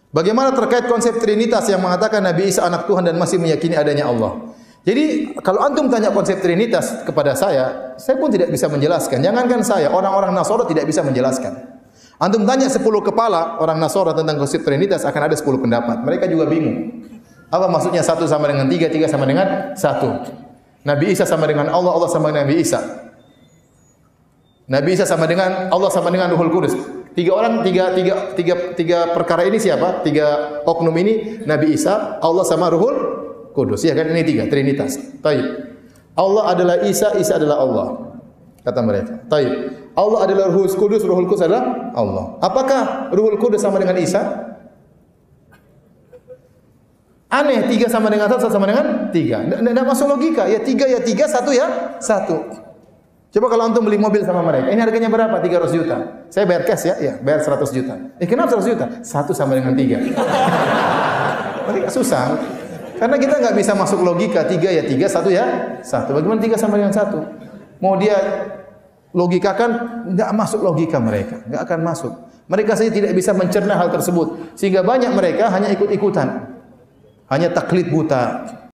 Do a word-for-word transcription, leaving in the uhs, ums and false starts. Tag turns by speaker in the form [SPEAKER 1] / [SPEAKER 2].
[SPEAKER 1] Bagaimana terkait konsep Trinitas yang mengatakan Nabi Isa anak Tuhan dan masih meyakini adanya Allah? Jadi kalau antum tanya konsep Trinitas kepada saya, saya pun tidak bisa menjelaskan. Jangankan saya, orang-orang Nasara tidak bisa menjelaskan. Antum tanya sepuluh kepala orang Nasara tentang konsep Trinitas, akan ada sepuluh pendapat. Mereka juga bingung. Apa maksudnya satu sama dengan tiga, tiga sama dengan satu? Nabi Isa sama dengan Allah, Allah sama dengan Nabi Isa. Nabi Isa sama dengan Allah sama dengan Ruhul Kudus. Tiga orang, tiga, tiga, tiga, tiga perkara ini siapa? Tiga oknum ini, Nabi Isa, Allah sama Ruhul Kudus. Ya kan, ini tiga, Trinitas. Taib. Allah adalah Isa, Isa adalah Allah. Kata mereka. Taib. Allah adalah Ruhul Kudus, Ruhul Kudus adalah Allah. Apakah Ruhul Kudus sama dengan Isa? Aneh, tiga sama dengan satu, satu sama dengan tiga. Tidak masuk logika. Ya tiga, ya tiga, satu ya satu. Coba kalau antum beli mobil sama mereka, ini harganya berapa? tiga ratus juta. Saya bayar cash ya, ya bayar seratus juta. Eh kenapa seratus juta? Satu sama dengan tiga. Mereka susah. Karena kita nggak bisa masuk logika, tiga ya tiga, satu ya satu. Bagaimana tiga sama dengan satu? Mau dia logikakan, nggak masuk logika mereka, nggak akan masuk. Mereka saja tidak bisa mencerna hal tersebut, sehingga banyak mereka hanya ikut-ikutan, hanya taklid buta.